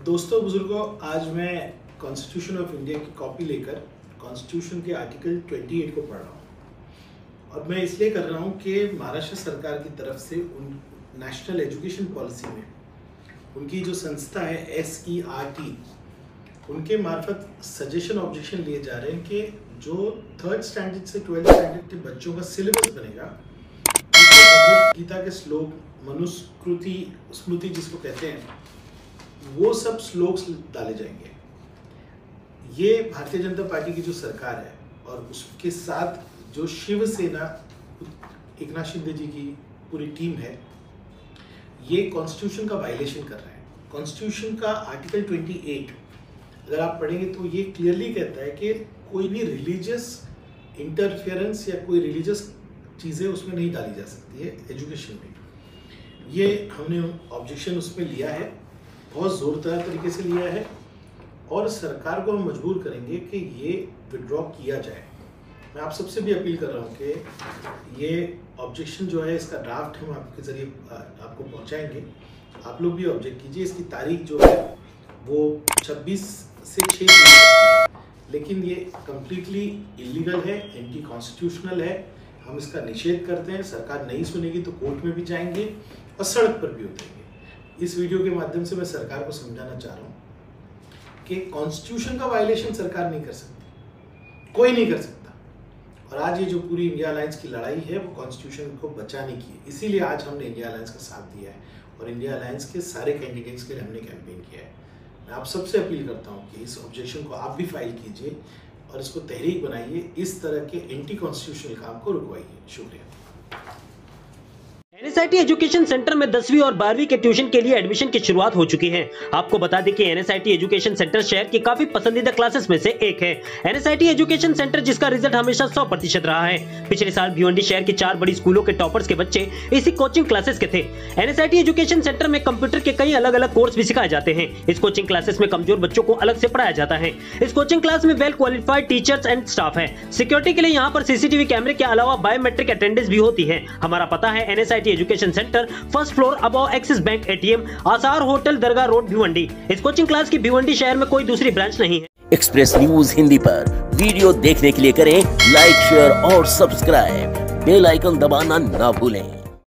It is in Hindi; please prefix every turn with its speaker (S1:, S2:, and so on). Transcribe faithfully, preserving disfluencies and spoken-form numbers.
S1: दोस्तों बुजुर्गों, आज मैं कॉन्स्टिट्यूशन ऑफ इंडिया की कॉपी लेकर कॉन्स्टिट्यूशन के आर्टिकल अट्ठाईस को पढ़ रहा हूँ। और मैं इसलिए कर रहा हूँ कि महाराष्ट्र सरकार की तरफ से उन नेशनल एजुकेशन पॉलिसी में उनकी जो संस्था है एस ई आर टी, उनके मार्फत सजेशन ऑब्जेक्शन लिए जा रहे हैं कि जो थर्ड स्टैंडर्ड से ट्वेल्थ स्टैंडर्ड के बच्चों का सिलेबस बनेगा, भगवद गीता के श्लोक, मनुस्मृति स्मृति जिसको कहते हैं, वो सब श्लोक्स डाले जाएंगे। ये भारतीय जनता पार्टी की जो सरकार है और उसके साथ जो शिवसेना एकनाथ शिंदे जी की पूरी टीम है, ये कॉन्स्टिट्यूशन का वायलेशन कर रहे हैं। कॉन्स्टिट्यूशन का आर्टिकल अट्ठाईस अगर आप पढ़ेंगे तो ये क्लियरली कहता है कि कोई भी रिलीजियस इंटरफेरेंस या कोई रिलीजियस चीज़ें उसमें नहीं डाली जा सकती है एजुकेशन में। ये हमने ऑब्जेक्शन उसमें लिया है, बहुत ज़ोरदार तरीके से लिया है, और सरकार को हम मजबूर करेंगे कि ये विड्रॉ किया जाए। मैं आप सबसे भी अपील कर रहा हूँ कि ये ऑब्जेक्शन जो है, इसका ड्राफ्ट हम आपके ज़रिए आपको पहुँचाएंगे। आप लोग भी ऑब्जेक्ट कीजिए। इसकी तारीख जो है वो छब्बीस से छह जून तक, लेकिन ये कम्प्लीटली इलीगल है, एंटी कॉन्स्टिट्यूशनल है। हम इसका निषेध करते हैं। सरकार नहीं सुनेगी तो कोर्ट में भी जाएंगे और सड़क पर भी उतरेंगे। इस वीडियो के माध्यम से मैं सरकार को समझाना चाह रहा हूँ कि कॉन्स्टिट्यूशन का वायलेशन सरकार नहीं कर सकती, कोई नहीं कर सकता। और आज ये जो पूरी इंडिया अलायंस की लड़ाई है वो कॉन्स्टिट्यूशन को बचाने की है। इसीलिए आज हमने इंडिया अलायंस का साथ दिया है और इंडिया अलायंस के सारे कैंडिडेट्स के लिए हमने कैंपेन किया है। मैं आप सबसे अपील करता हूँ कि इस ऑब्जेक्शन को आप भी फाइल कीजिए और इसको तहरीक बनाइए। इस तरह के एंटी कॉन्स्टिट्यूशनल काम को रुकवाइए। शुक्रिया।
S2: N S I T education centre में दसवीं और बारहवीं के ट्यूशन के लिए एडमिशन की शुरुआत हो चुकी है। आपको बता दें कि N S I T education centre शहर की काफी पसंदीदा क्लासेस में से एक है। N S I T education centre जिसका रिजल्ट हमेशा सौ प्रतिशत रहा है। पिछले साल भिवंडी शहर के चार बड़ी स्कूलों के टॉपर्स के बच्चे इसी कोचिंग क्लासेस के थे। N S I T education centre में कंप्यूटर के कई अलग अलग कोर्स भी सिखाए जाते हैं। इस कोचिंग क्लासेस में कमजोर बच्चों को अलग से पढ़ाया जाता है। इस कोचिंग क्लास में well qualified teachers and staff है। सिक्योरिटी के लिए यहाँ पर सी सी टी वी कैमरे के अलावा बायोमेट्रिक अटेंडेंस भी होती है। हमारा पता है N S I T education centre, first floor above Axis bank A T M, Asar hotel, Dargah road, Bhiwandi. इस कोचिंग क्लास की भिवंडी शहर में कोई दूसरी ब्रांच नहीं है।
S3: एक्सप्रेस न्यूज हिंदी पर वीडियो देखने के लिए करें लाइक, शेयर और सब्सक्राइब। बेल आइकन दबाना ना भूलें।